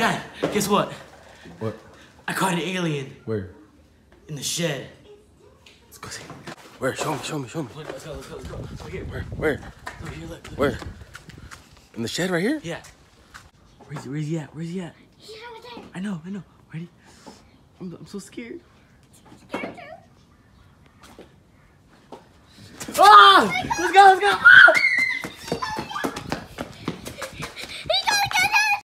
Dad, guess what? What? I caught an alien. Where? In the shed. Let's go see. Where? Show me. Let's go. Let's go. Over here. Where? Over here, look. Where? In the shed right here? Yeah. Where's he at? He's over there. I know. Ready? I'm so scared. Scared too? Ah! Let's go!